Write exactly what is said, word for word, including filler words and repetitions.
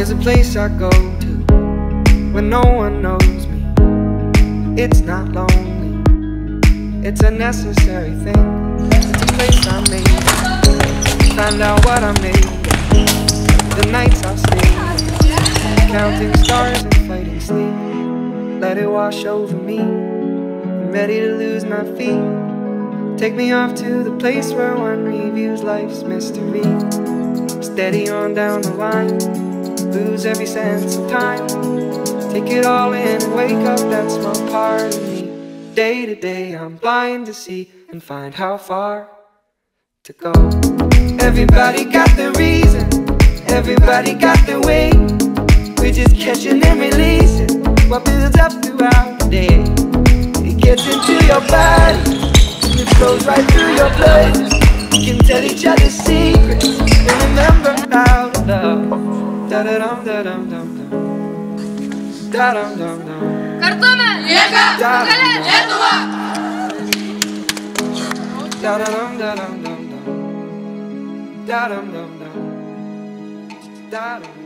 There's a place I go to when no one knows me. It's not lonely, it's a necessary thing. It's a place I made, find out what I made. The nights I've stayed, counting stars and fighting sleep. Let it wash over me, I'm ready to lose my feet. Take me off to the place where one reviews life's mystery. Steady on down the line, lose every sense of time. Take it all in and wake up that small part of me. Day to day I'm blind to see and find how far to go. Everybody got their reason, everybody got their way. We're just catching and releasing what builds up throughout the day. It gets into your body, it flows right through your blood. We can tell each other secrets and remember how to love. Da da dum da dum dum dum. Da dum dum dum. Картоме! Ека! Гале! Летова! Da da dum da dum dum dum. Da dum dum dum. Da dum.